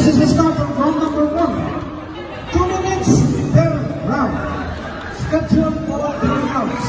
This is the start of round number 1. 2 minutes per round. Scheduled for 3 rounds.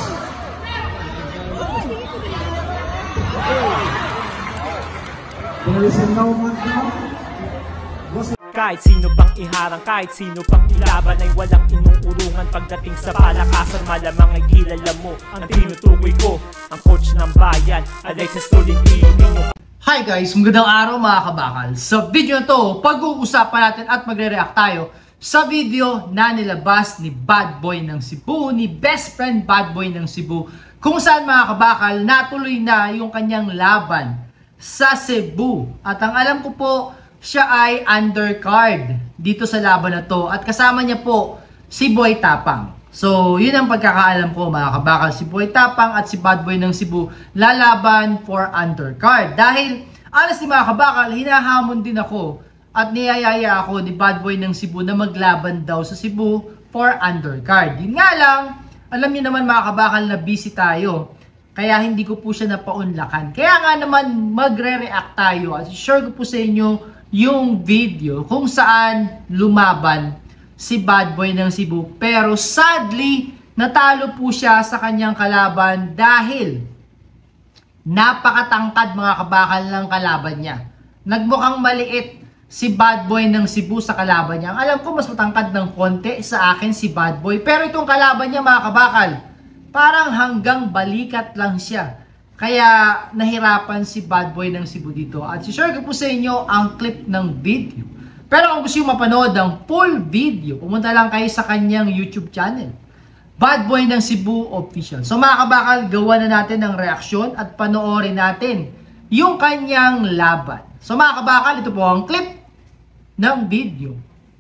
There is no man down. Kahit sino pang iharang, kahit sino pang ilaban ay walang inuurungan. Pagdating sa palakasan, malamang ay kilala mo ang tinutukoy ko, ang coach ng bayan, Alexis Tolentino. Hi guys, magandang araw mga kabakal. Sa video na to, pag-uusapan natin at magre-react tayo sa video na nilabas ni Bad Boy ng Cebu, ni best friend Bad Boy ng Cebu, kung saan mga kabakal, natuloy na yung kanyang laban sa Cebu. At ang alam ko po, siya ay undercard dito sa laban na to. At kasama niya po si Boy Tapang. So, yun ang pagkakaalam ko mga kabakal. Si Boy Tapang at si Bad Boy ng Cebu lalaban for undercard. Dahil, honestly mga kabakal, hinahamon din ako at niyayaya ako ni Bad Boy ng Cebu na maglaban daw sa Cebu for undercard. Yun nga lang, alam niyo naman mga kabakal na busy tayo. Kaya hindi ko po siya napaunlakan. Kaya nga naman magre-react tayo at share ko po sa inyo yung video kung saan lumaban si Bad Boy ng Cebu. Pero sadly, natalo po siya sa kanyang kalaban dahil napakatangkad mga kabakal ng kalaban niya. Nagmukhang maliit si Bad Boy ng Cebu sa kalaban niya. Ang alam ko mas matangkad ng konti sa akin si Bad Boy. Pero itong kalaban niya mga kabakal, parang hanggang balikat lang siya. Kaya nahirapan si Bad Boy ng Cebu dito. At share ko po sa inyo ang clip ng video. Pero kung gusto nyo mapanood ang full video, pumunta lang kayo sa kanyang YouTube channel, Bad Boy ng Cebu Official. So mga kabakal, gawa na natin ng reaksyon at panoorin natin yung kanyang laban. So mga kabakal, ito po ang clip ng video.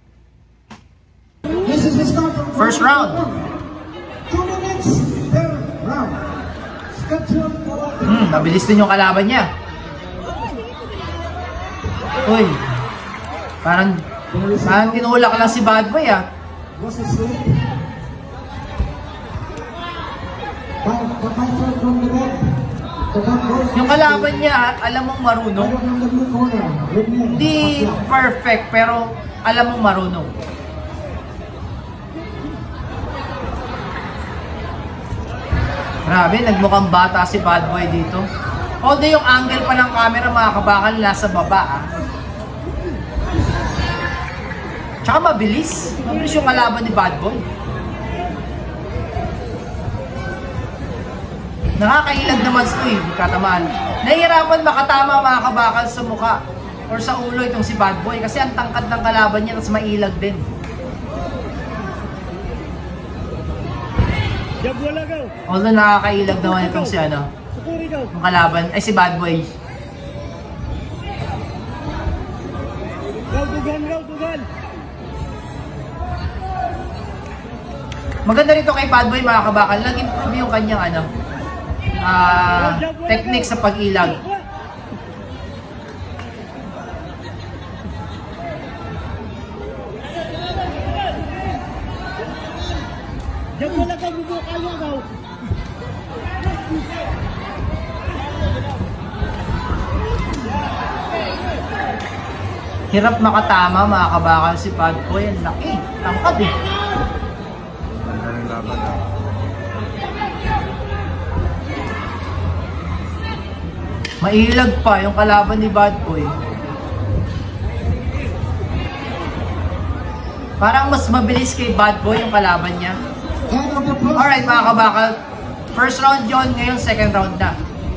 First round. 2 minutes per round. Scheduled for 3 rounds. Mabilis din yung kalaban niya. Uy, parang tinulak lang si Bad Boy ah. Was it slow? Fighter from the back. Yung kalaban niya, alam mong marunong. Hindi perfect, pero alam mong marunong. Grabe, nagmukhang bata si Bad Boy dito. Although yung angle pa ng camera mga kabakal nasa baba ah. Tsaka mabilis. Mabilis yung kalaban ni Bad Boy. Nakakailag naman sa katamaan. Nahihirapan makatama mga kabakal sa mukha or sa ulo itong si Bad Boy kasi ang tangkad ng kalaban niya at mailag din. Although nakakailag naman itong si ano, yung kalaban, ay si Bad Boy. Maganda rito kay Bad Boy mga kabakal, nag-improve yung kanyang ano, technique sa pag-ilag. Hirap makatama mga kabakal si Bad Boy. Ang laki, tangkad eh. Mailag pa yung kalaban ni Bad Boy. Parang mas mabilis kay Bad Boy yung kalaban niya. Alright mga kabakal, first round yun, ngayon second round na.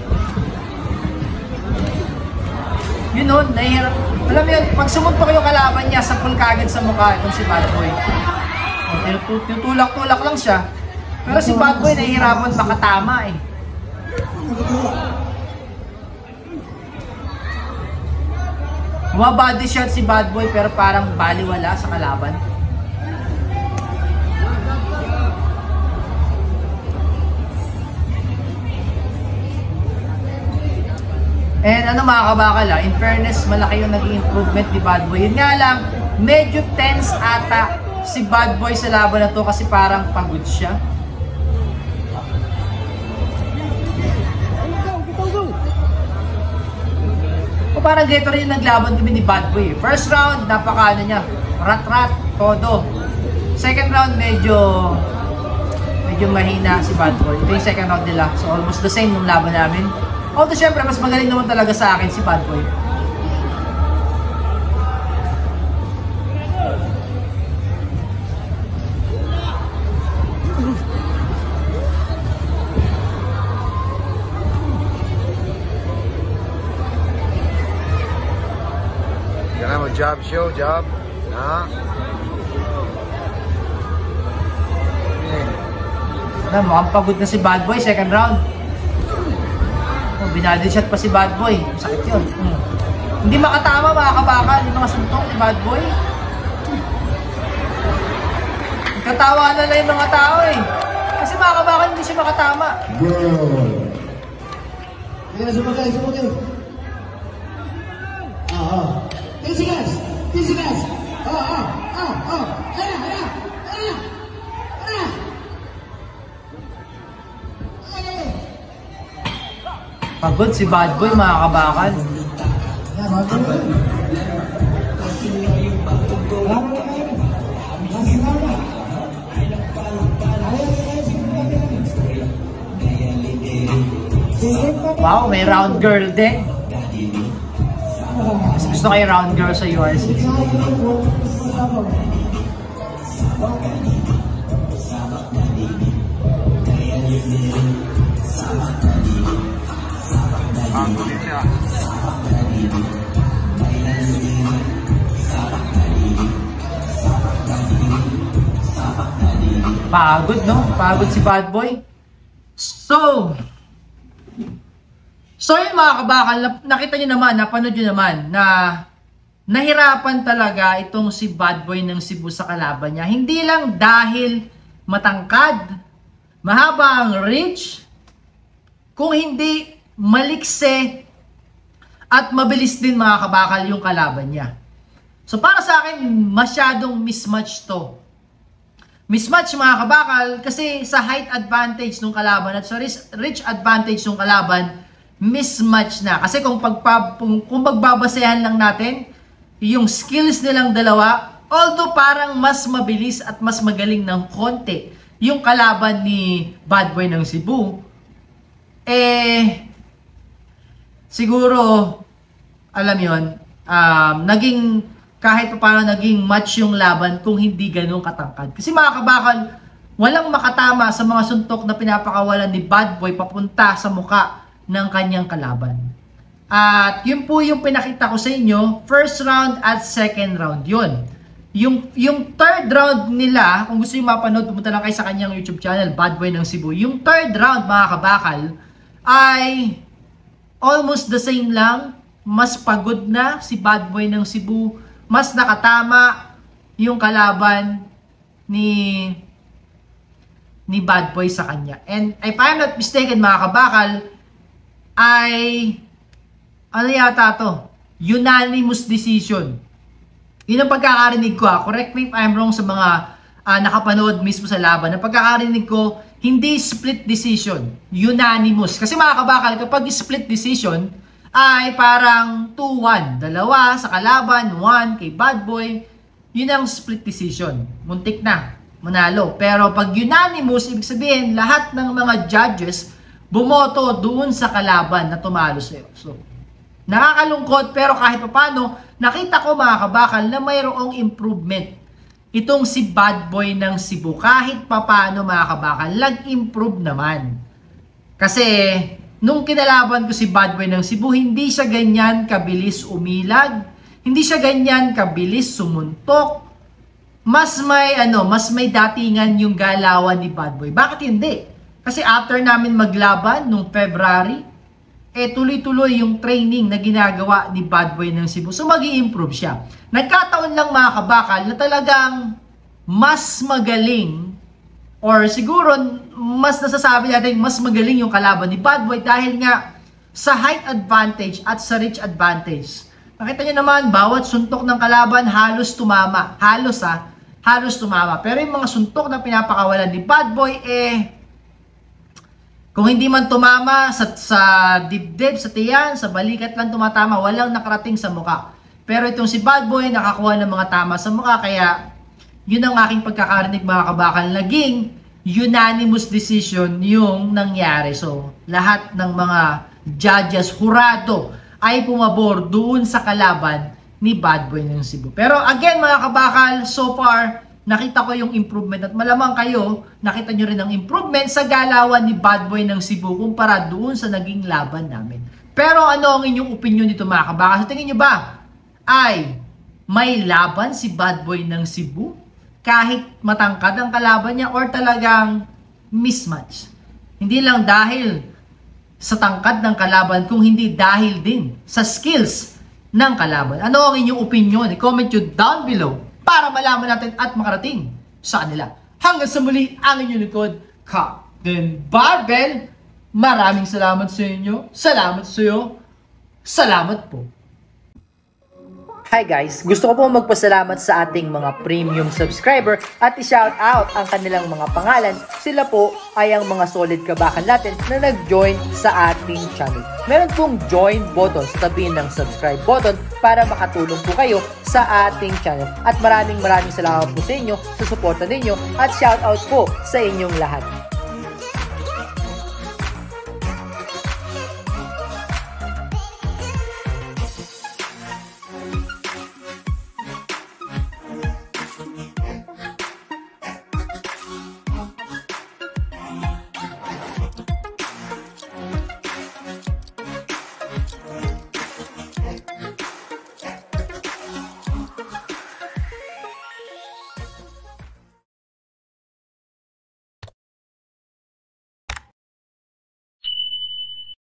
Yun nun, nahihirap. Alam mo yun, pag sumuntok yung kalaban niya, sapul kagad sa mukha itong si Bad Boy. Tutulak-tulak lang siya. Pero si Bad Boy nahihirapan makatama eh. Body shot si Bad Boy pero parang baliwala sa kalaban. And ano mga kabakal in fairness, malaki yung naging improvement ni Bad Boy. Yun nga lang, medyo tense ata si Bad Boy sa laban na to kasi parang pagod siya. parang ganito rin yung naglaban kami ni Bad Boy. First round, napaka ano niya, rat-rat, todo. Second round, medyo mahina si Bad Boy. Ito yung second round nila. So almost the same nung laban namin. Although syempre, mas magaling naman talaga sa akin si Bad Boy. Job show, job. Nah. Mukhang pagod na si Bad Boy, second round. Oh, binadid shot pa si Bad Boy. Sakit yun. Hindi makatama mga kabakal, yung mga suntok ni Bad Boy. Katawa na lang yung mga tao eh. Kasi mga kabakal, hindi siya makatama. Ayan, sumagay. Tisigas! Pagod si Bad Boy mga kabakal. Wow, may round girl din. Mas gusto kayo round girl sa URC. Pagod, no? Pagod si Bad Boy. So yun mga kabakal, nakita nyo naman, napanood nyo naman na nahirapan talaga itong si Bad Boy ng Cebu sa kalaban niya. Hindi lang dahil matangkad, mahaba ang reach, kung hindi malikse at mabilis din mga kabakal yung kalaban niya. So para sa akin, masyadong mismatch to. Mismatch mga kabakal kasi sa height advantage ng kalaban at sa reach advantage ng kalaban, mismatch na. Kasi kung pagbabasehan lang natin yung skills nilang dalawa, although parang mas mabilis at mas magaling ng konti yung kalaban ni Bad Boy ng Cebu, siguro alam yon, naging kahit pa paano naging match yung laban kung hindi ganun katangkad. Kasi mga kabakal, walang makatama sa mga suntok na pinapakawalan ni Bad Boy papunta sa muka ng kanyang kalaban. At yun po yung pinakita ko sa inyo, first round at second round yun. Yung third round nila, kung gusto nyo mapanood, pumunta lang kayo sa kanyang YouTube channel, Bad Boy ng Cebu. Yung third round mga kabakal ay almost the same lang. Mas pagod na si Bad Boy ng Cebu, mas nakatama yung kalaban ni Bad Boy sa kanya. And if I'm not mistaken mga kabakal, ay ano yata to? Unanimous decision. Yun ang pagkakarinig ko. Correct me if I'm wrong sa mga nakapanood mismo sa laban. Ang pagkakarinig ko, hindi split decision. Unanimous. Kasi mga kabakal, kapag split decision, ay parang 2-1. Dalawa sa kalaban, 1 kay Bad Boy. Yun ang split decision. Muntik na. Manalo. Pero pag unanimous, ibig sabihin, lahat ng mga judges bumoto doon sa kalaban na tumalo sa'yo. So, nakakalungkot pero kahit paano, nakita ko mga kabakal na mayroong improvement. Itong si Bad Boy ng Cebu, kahit paano mga kabakal, nag-improve naman. Kasi, nung kinalaban ko si Bad Boy ng Cebu, hindi siya ganyan kabilis umilag, hindi siya ganyan kabilis sumuntok. Mas may datingan yung galawan ni Bad Boy. Bakit hindi? Kasi after namin maglaban nung February, tuloy-tuloy yung training na ginagawa ni Bad Boy ng Cebu. So mag-i-improve siya. Nagkataon lang mga kabakal na talagang mas magaling, or siguro mas nasasabi natin mas magaling yung kalaban ni Bad Boy dahil nga sa height advantage at sa reach advantage. Nakita nyo naman, bawat suntok ng kalaban halos tumama. Halos tumama. Pero yung mga suntok na pinapakawalan ni Bad Boy, Kung hindi man tumama sa dibdib, sa tiyan, sa balikat lang tumatama, walang nakarating sa mukha. Pero itong si Bad Boy, nakakuha ng mga tama sa mukha, kaya yun ang aking pagkakarinig mga kabakal. Naging unanimous decision yung nangyari. So, lahat ng mga judges, hurado, ay pumabor doon sa kalaban ni Bad Boy ng Cebu. Pero again mga kabakal, so far, nakita ko yung improvement at malamang kayo, nakita nyo rin ang improvement sa galawan ni Bad Boy ng Cebu kumpara doon sa naging laban namin. Pero ano ang inyong opinion dito mga kabakal? Sa tingin nyo ba ay may laban si Bad Boy ng Cebu kahit matangkad ang kalaban niya or talagang mismatch? Hindi lang dahil sa tangkad ng kalaban kung hindi dahil din sa skills ng kalaban. Ano ang inyong opinion? I-comment nyo down below para malaman natin at makarating sa kanila. Hanggang sa muli, ang inyong likod, Captain Barbell. Maraming salamat sa inyo. Salamat sa iyo. Salamat po. Hi guys, gusto ko po magpasalamat sa ating mga premium subscriber at i-shout out ang kanilang mga pangalan. Sila po ay ang mga solid kabakal natin na nag-join sa ating channel. Meron pong join button sa tabi ng subscribe button para makatulong po kayo sa ating channel. At maraming salamat po sa inyo, sa suporta ninyo at shout out po sa inyong lahat.